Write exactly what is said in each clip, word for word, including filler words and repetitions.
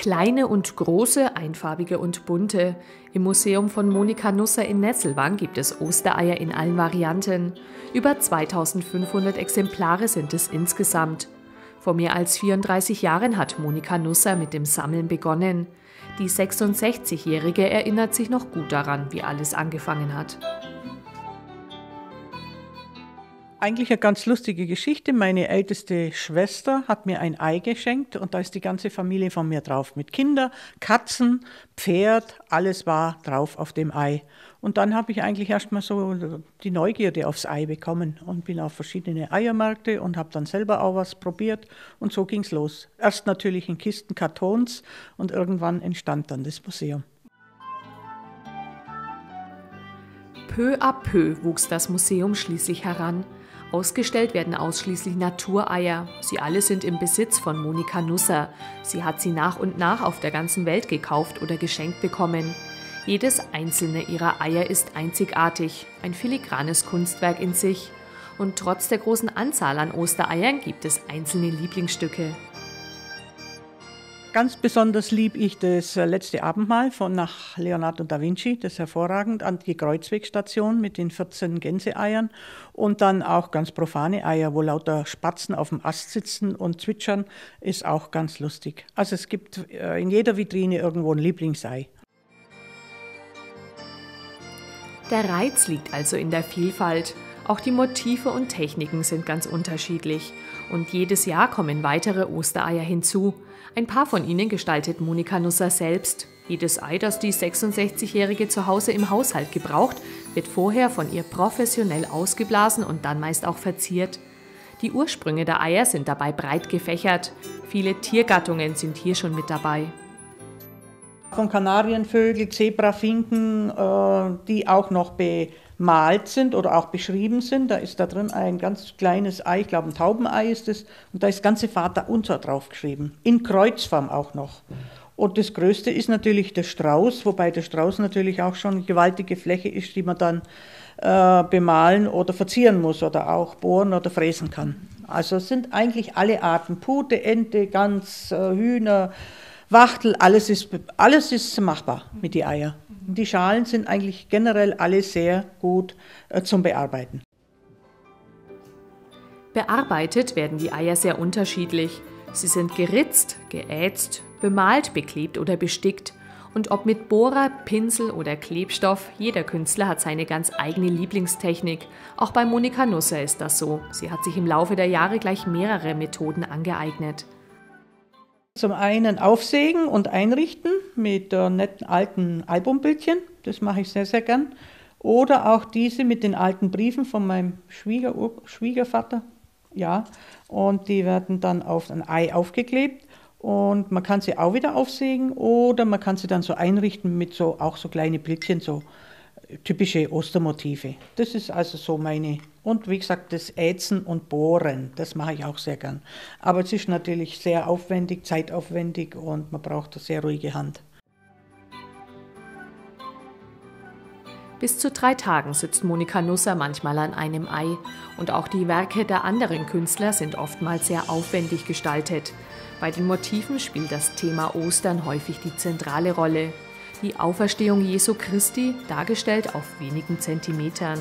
Kleine und große, einfarbige und bunte. Im Museum von Monika Nusser in Nesselwang gibt es Ostereier in allen Varianten. Über zweitausendfünfhundert Exemplare sind es insgesamt. Vor mehr als vierunddreißig Jahren hat Monika Nusser mit dem Sammeln begonnen. Die sechsundsechzigjährige erinnert sich noch gut daran, wie alles angefangen hat. Eigentlich eine ganz lustige Geschichte. Meine älteste Schwester hat mir ein Ei geschenkt und da ist die ganze Familie von mir drauf. Mit Kindern, Katzen, Pferd, alles war drauf auf dem Ei. Und dann habe ich eigentlich erst mal so die Neugierde aufs Ei bekommen und bin auf verschiedene Eiermärkte und habe dann selber auch was probiert und so ging es los. Erst natürlich in Kisten Kartons und irgendwann entstand dann das Museum. Peu à peu wuchs das Museum schließlich heran. Ausgestellt werden ausschließlich Natureier. Sie alle sind im Besitz von Monika Nusser. Sie hat sie nach und nach auf der ganzen Welt gekauft oder geschenkt bekommen. Jedes einzelne ihrer Eier ist einzigartig, ein filigranes Kunstwerk in sich. Und trotz der großen Anzahl an Ostereiern gibt es einzelne Lieblingsstücke. Ganz besonders liebe ich das letzte Abendmahl von nach Leonardo da Vinci, das ist hervorragend, an die Kreuzwegstation mit den vierzehn Gänseeiern und dann auch ganz profane Eier, wo lauter Spatzen auf dem Ast sitzen und zwitschern, ist auch ganz lustig. Also es gibt in jeder Vitrine irgendwo ein Lieblingsei. Der Reiz liegt also in der Vielfalt. Auch die Motive und Techniken sind ganz unterschiedlich. Und jedes Jahr kommen weitere Ostereier hinzu. Ein paar von ihnen gestaltet Monika Nusser selbst. Jedes Ei, das die sechsundsechzigjährige zu Hause im Haushalt gebraucht, wird vorher von ihr professionell ausgeblasen und dann meist auch verziert. Die Ursprünge der Eier sind dabei breit gefächert. Viele Tiergattungen sind hier schon mit dabei. Von Kanarienvögel, Zebrafinken, äh, die auch noch bemalt sind oder auch beschrieben sind. Da ist da drin ein ganz kleines Ei, ich glaube ein Taubenei ist es, und da ist das ganze Vaterunser drauf geschrieben, in Kreuzform auch noch. Und das Größte ist natürlich der Strauß, wobei der Strauß natürlich auch schon eine gewaltige Fläche ist, die man dann äh, bemalen oder verzieren muss oder auch bohren oder fräsen kann. Also es sind eigentlich alle Arten, Pute, Ente, Gans, äh, Hühner, Wachtel, alles ist, alles ist machbar mit den Eiern. Die Schalen sind eigentlich generell alle sehr gut äh, zum Bearbeiten. Bearbeitet werden die Eier sehr unterschiedlich. Sie sind geritzt, geätzt, bemalt, beklebt oder bestickt. Und ob mit Bohrer, Pinsel oder Klebstoff, jeder Künstler hat seine ganz eigene Lieblingstechnik. Auch bei Monika Nusser ist das so. Sie hat sich im Laufe der Jahre gleich mehrere Methoden angeeignet. Zum einen aufsägen und einrichten mit äh, netten alten Albumbildchen, das mache ich sehr, sehr gern. Oder auch diese mit den alten Briefen von meinem Schwieger Schwiegervater. Ja, und die werden dann auf ein Ei aufgeklebt und man kann sie auch wieder aufsägen oder man kann sie dann so einrichten mit so auch so kleine Bildchen, so typische Ostermotive. Das ist also so meine, und wie gesagt, das Ätzen und Bohren, das mache ich auch sehr gern. Aber es ist natürlich sehr aufwendig, zeitaufwendig und man braucht eine sehr ruhige Hand. Bis zu drei Tagen sitzt Monika Nusser manchmal an einem Ei. Und auch die Werke der anderen Künstler sind oftmals sehr aufwendig gestaltet. Bei den Motiven spielt das Thema Ostern häufig die zentrale Rolle. Die Auferstehung Jesu Christi, dargestellt auf wenigen Zentimetern.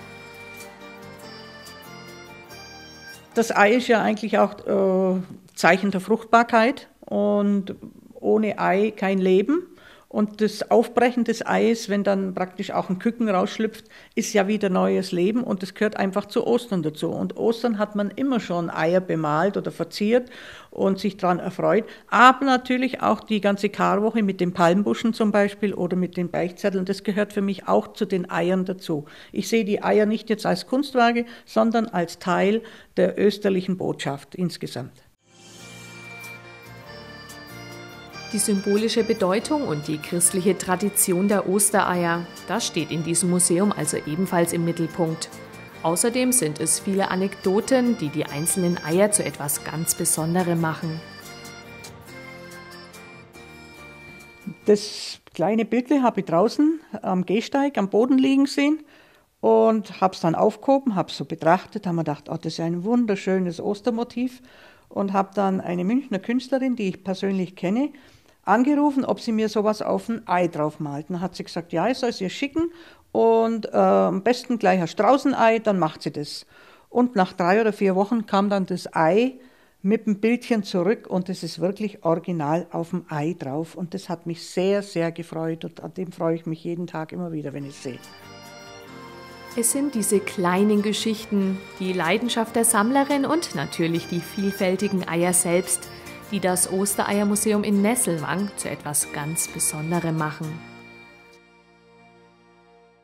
Das Ei ist ja eigentlich auch äh, Zeichen der Fruchtbarkeit und ohne Ei kein Leben. Und das Aufbrechen des Eis, wenn dann praktisch auch ein Küken rausschlüpft, ist ja wieder neues Leben und das gehört einfach zu Ostern dazu. Und Ostern hat man immer schon Eier bemalt oder verziert und sich daran erfreut. Aber natürlich auch die ganze Karwoche mit den Palmbuschen zum Beispiel oder mit den Beichtzetteln, das gehört für mich auch zu den Eiern dazu. Ich sehe die Eier nicht jetzt als Kunstwerke, sondern als Teil der österlichen Botschaft insgesamt. Die symbolische Bedeutung und die christliche Tradition der Ostereier, das steht in diesem Museum also ebenfalls im Mittelpunkt. Außerdem sind es viele Anekdoten, die die einzelnen Eier zu etwas ganz Besonderem machen. Das kleine Bildle habe ich draußen am Gehsteig am Boden liegen sehen und habe es dann aufgehoben, habe es so betrachtet, habe mir gedacht, oh, das ist ein wunderschönes Ostermotiv und habe dann eine Münchner Künstlerin, die ich persönlich kenne, angerufen, ob sie mir sowas auf ein Ei drauf malt. Dann hat sie gesagt, ja, ich soll es ihr schicken und äh, am besten gleich ein Straußenei, dann macht sie das. Und nach drei oder vier Wochen kam dann das Ei mit dem Bildchen zurück und es ist wirklich original auf dem Ei drauf. Und das hat mich sehr, sehr gefreut und an dem freue ich mich jeden Tag immer wieder, wenn ich es sehe. Es sind diese kleinen Geschichten, die Leidenschaft der Sammlerin und natürlich die vielfältigen Eier selbst, die das Ostereiermuseum in Nesselwang zu etwas ganz Besonderem machen.